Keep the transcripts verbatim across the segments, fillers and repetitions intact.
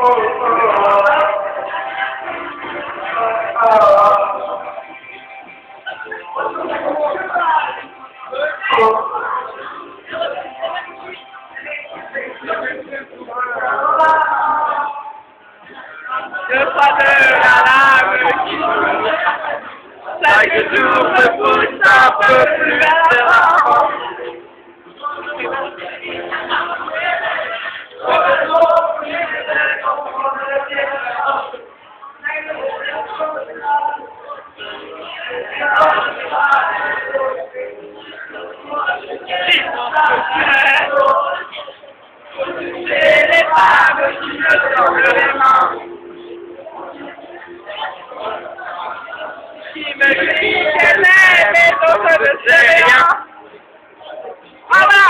Le poids de la lame qui joue, chaque jour me pousse un peu plus vers l'avant. C'est les femmes qui me tendent les mains, qui me crient qu'elle aime et d'autres ne sait rien. Voilà.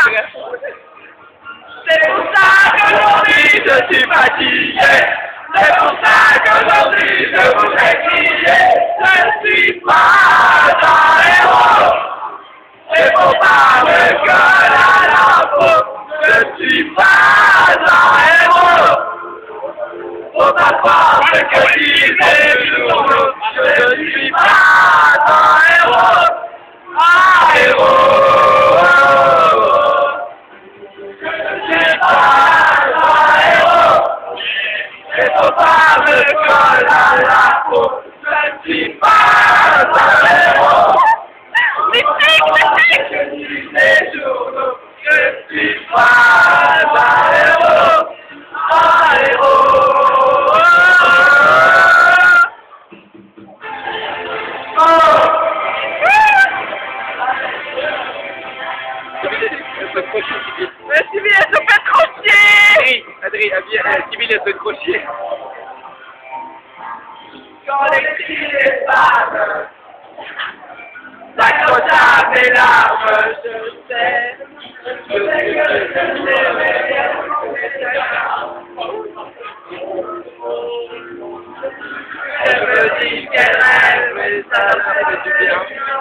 C'est pour ça qu'aujourd'hui je suis fatigué. C'est pour ça qu'aujourd'hui je voudrais crier. Je ne suis pas un héros. C'est pour pas me coller à la peau. Je ne suis pas un héros. Faut pas croire ce que disent les journaux. Je ne suis pas un héros. Un héros. Je ne suis pas un héros. Et faut pas me coller à la peau. Je ne suis pas un héros. Mystique, mystique. Je dis les journaux. Je ne suis pas un héros. Un héros. Mais Sybille, elle se fait crochier! Adrien, Sybille, elle se fait crochier. Quand les cris les femmes s'accrochent à mes larmes, je sais, je sais que je t'aimerais bien. Elle me dit qu'elle aime, mais ça me fait du bien.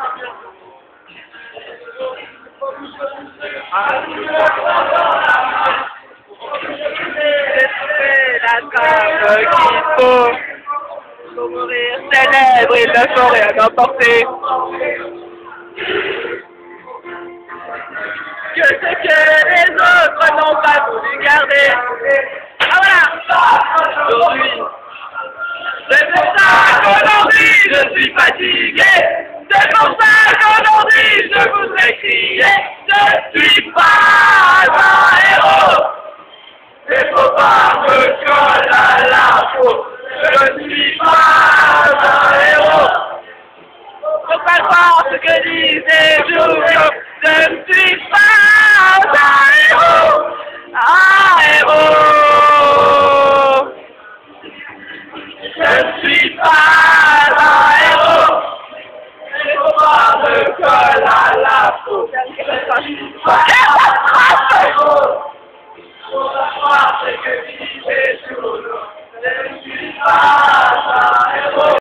La trame qu'il faut pour mourir célèbre, il ne faut rien emporter. Que ce que les autres n'ont pas voulu garder. Ah voilà. Aujourd'hui, c'est pour ça qu'aujourd'hui je suis fatigué. C'est pour ça qu'aujourd'hui je voudrais crier. Je suis pas un héros. Et faut pas me coller à la peau. Je ne suis pas un héros. Faut pas croire ce que disent les journaux. Je ne suis pas un héros. Un héros. Je ne suis pas un héros. Et faut pas me coller à la peau. Je ne suis pas